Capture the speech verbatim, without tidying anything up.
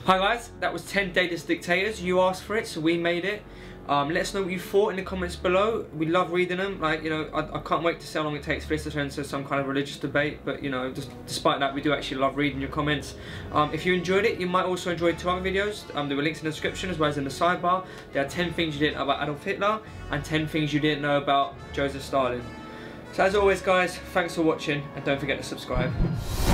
Hi guys, that was ten Daedalus Dictators. You asked for it, so we made it. Um, let us know what you thought in the comments below. We love reading them. Like, you know, I, I can't wait to see how long it takes for this to turn into some kind of religious debate. But, you know, just despite that, we do actually love reading your comments. Um, if you enjoyed it, you might also enjoy two other videos. Um, there were links in the description as well as in the sidebar. There are ten things you didn't know about Adolf Hitler and ten things you didn't know about Joseph Stalin. So as always guys, thanks for watching and don't forget to subscribe.